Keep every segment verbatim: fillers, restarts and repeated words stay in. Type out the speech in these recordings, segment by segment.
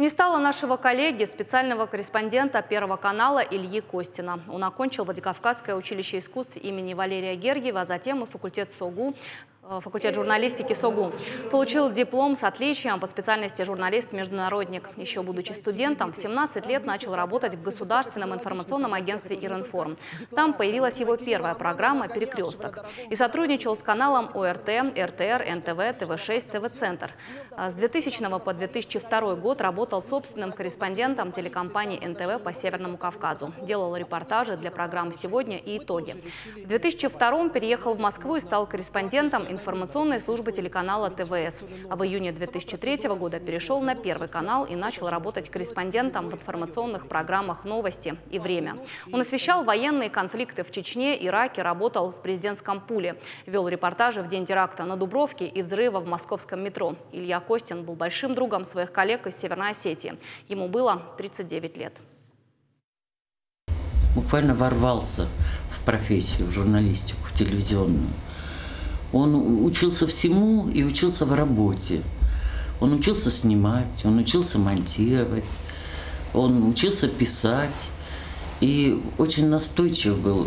Не стало нашего коллеги, специального корреспондента Первого канала Ильи Костина. Он окончил Владикавказское училище искусств имени Валерия Гергиева, а затем и факультет СОГУ, факультет журналистики СОГУ. Получил диплом с отличием по специальности журналист-международник. Еще будучи студентом, в семнадцать лет начал работать в государственном информационном агентстве «Иринформ». Там появилась его первая программа «Перекресток». И сотрудничал с каналом ОРТ, РТР, эн тэ вэ, тэ вэ шесть, тэ вэ Центр. С двухтысячного по две тысячи второй год работал собственным корреспондентом телекомпании эн тэ вэ по Северному Кавказу. Делал репортажи для программ «Сегодня» и «Итоги». В две тысячи втором переехал в Москву и стал корреспондентом информационной службы телеканала тэ вэ эс. А в июне две тысячи третьего года перешел на Первый канал и начал работать корреспондентом в информационных программах «Новости» и «Время». Он освещал военные конфликты в Чечне, Ираке, работал в президентском пуле. Вел репортажи в день теракта на Дубровке и взрыва в московском метро. Илья Костин был большим другом своих коллег из Северной Осетии. Ему было тридцать девять лет. Буквально ворвался в профессию, в журналистику, в телевизионную. Он учился всему и учился в работе. Он учился снимать, он учился монтировать, он учился писать. И очень настойчив был,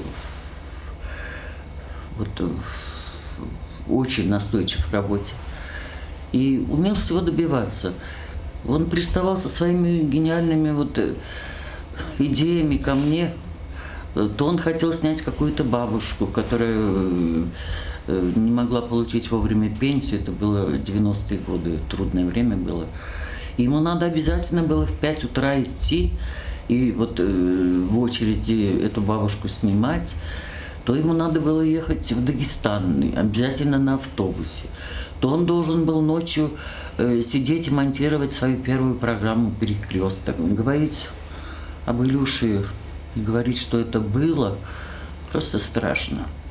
вот, очень настойчив в работе. И умел всего добиваться. Он приставал со своими гениальными вот идеями ко мне. То он хотел снять какую-то бабушку, которая не могла получить вовремя пенсию. Это было девяностые годы, трудное время было. И ему надо обязательно было в пять утра идти и вот в очереди эту бабушку снимать. То ему надо было ехать в Дагестан, обязательно на автобусе. То он должен был ночью сидеть и монтировать свою первую программу «Перекресток». Говорить об Илюше и говорить, что это было, просто страшно.